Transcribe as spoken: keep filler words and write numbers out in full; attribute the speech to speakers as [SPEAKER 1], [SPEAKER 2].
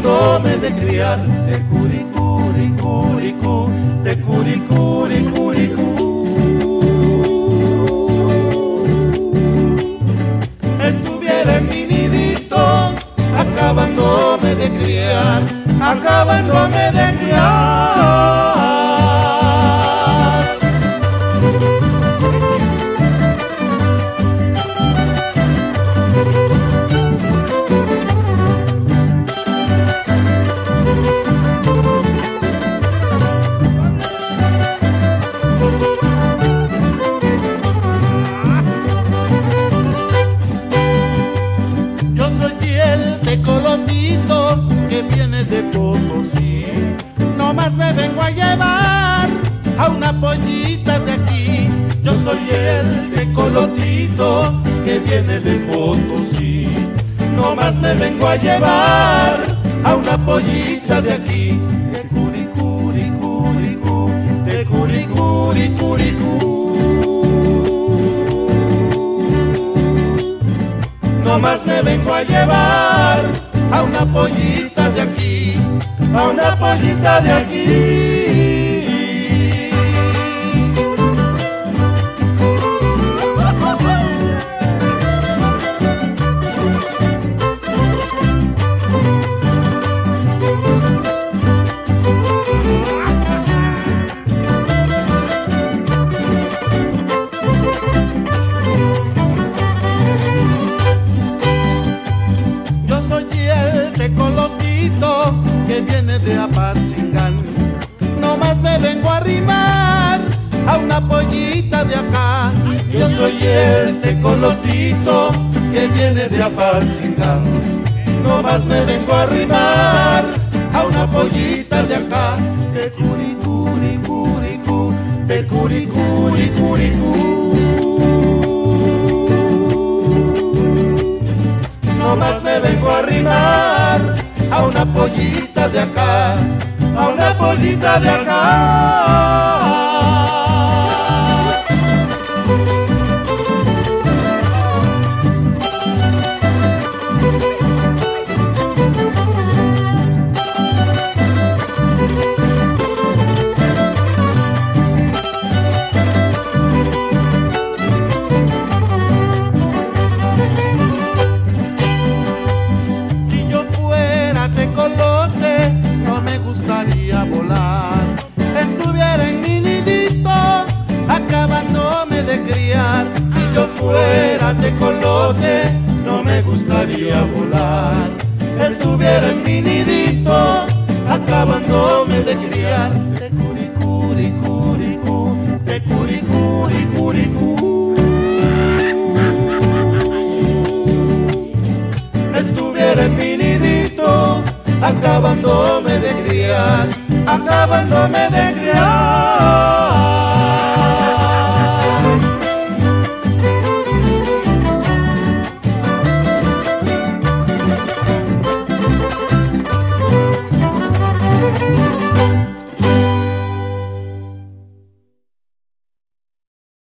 [SPEAKER 1] acabándome de criar. De curicuricuricú, de curicuricuricú. Estuviera en mi nidito, acabándome de criar, acabándome de criar. Tecolotito que viene de Potosí, nomás me vengo a llevar a una pollita de aquí. Yo soy el tecolotito que viene de Potosí, nomás me vengo a llevar a una pollita de aquí. De curicuricuricú, de curicuricuricú. Nomás me vengo a llevar a una pollita de aquí, a una pollita de aquí. Tecolotito que viene de Apatzingán, nomás me vengo a arrimar a una pollita de acá. Yo soy el tecolotito que viene de Apatzingán, nomás me vengo a arrimar a una pollita de acá. De curicuricuricú, de curicuricuricú. Nomás me vengo a arrimar a una pollita de acá, a una pollita de acá. Si yo fuera tecolote, no me gustaría volar. Estuviera en mi nidito, acabándome de criar. De curicuricuricú, de curicuricuricú. Estuviera en mi nidito, acabándome de criar, acabándome de criar.